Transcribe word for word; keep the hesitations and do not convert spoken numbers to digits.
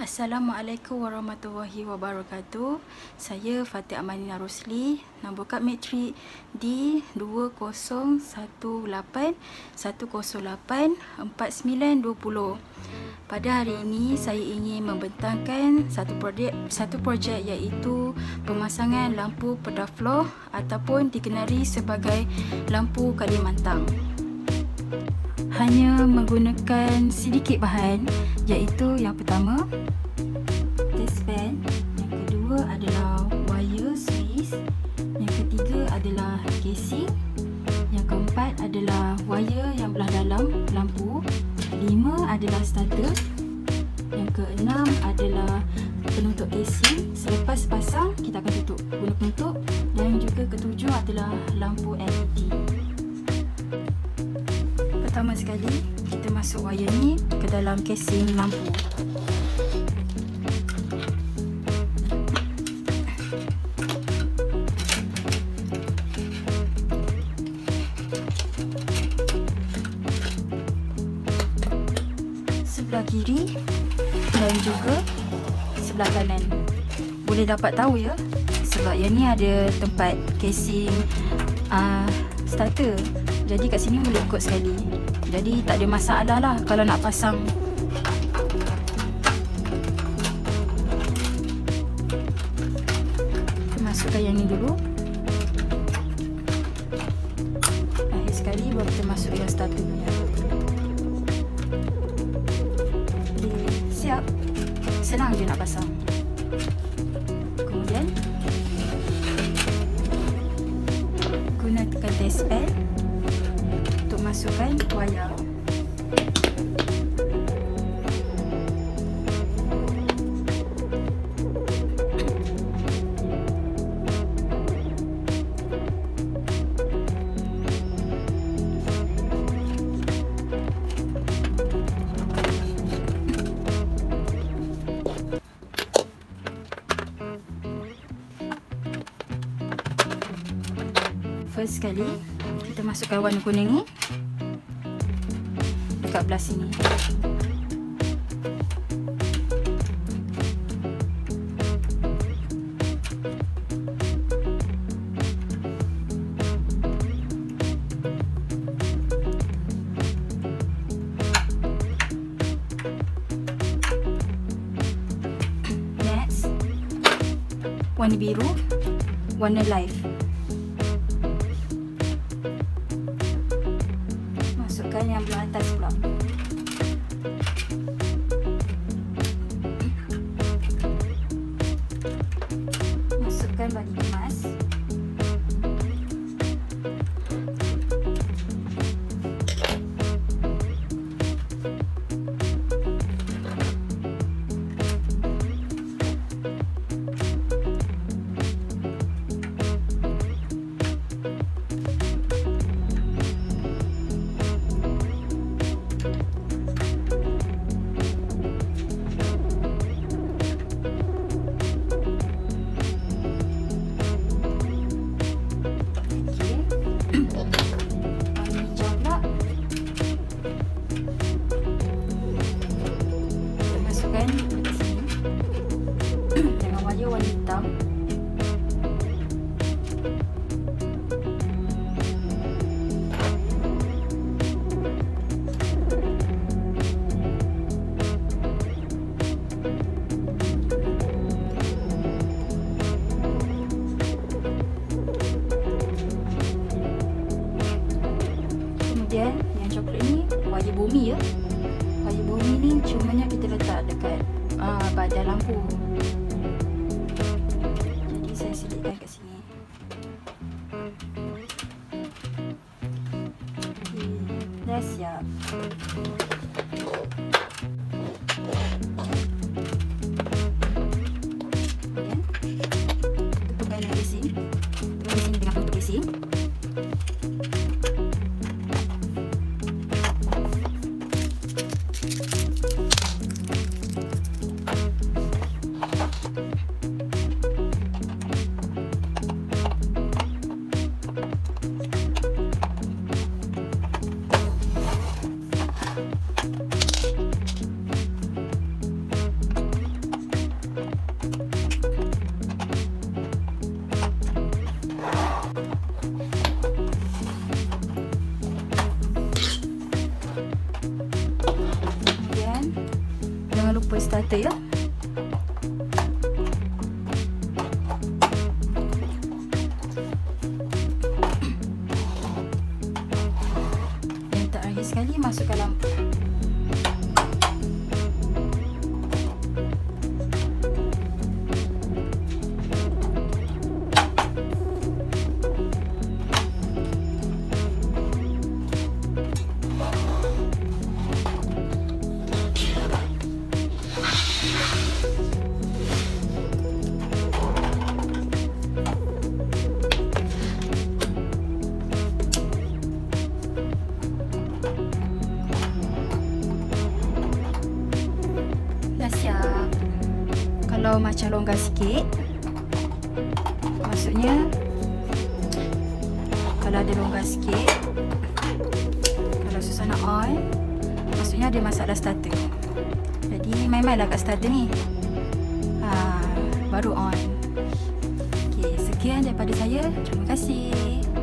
Assalamualaikum warahmatullahi wabarakatuh. Saya Fatih Amanina Rosli, nombor kad matrik D dua kosong satu lapan satu kosong lapan empat sembilan dua nol. Pada hari ini saya ingin membentangkan satu projek satu projek iaitu pemasangan lampu pedafloh ataupun dikenali sebagai lampu Kalimantan. Hanya menggunakan sedikit bahan, iaitu yang pertama test pen, yang kedua adalah wire Swiss, yang ketiga adalah casing, yang keempat adalah wire yang belah dalam lampu, lima adalah starter, yang keenam adalah penutup casing. Selepas pasang kita akan tutup guna penutup, dan juga ketujuh adalah lampu L E D. Pertama sekali kita masuk wire ni ke dalam casing lampu. Sebelah kiri dan juga sebelah kanan. Boleh dapat tahu ya, sebab yang ni ada tempat casing uh, starter. Jadi kat sini boleh ikut sekali. Jadi tak ada masalah lah kalau nak pasang. Kita masukkan yang ni dulu. Akhir sekali baru kita masuk yang starter punya. Okay, siap. Senang je nak pasang. Kemudian guna tekan test pen untuk masukkan wayar. First sekali kita masukkan warna kuning ni dekat belah sini. Next, warna biru, warna live. Masukkan yang belah atas pula. Masukkan bagi kemas. Dengan wayar warna hitam. Kemudian yang coklat ni wayar bumi ya. Wayar bumi ni cumanya kita letak dekat uh, badan lampu. Jadi saya selitkan kat sini. Okay, dah siap. Kemudian tutupkan yang casing. Tutupkan sini dengan penutup casing. lupa starter ya. Dan terakhir sekali masukkan lampu. Siap. Kalau macam longgar sikit, maksudnya kalau ada longgar sikit, kalau susah nak on, maksudnya ada masalah starter. Jadi main-mainlah kat starter ni, ha, baru on. Okay, sekian daripada saya. Terima kasih.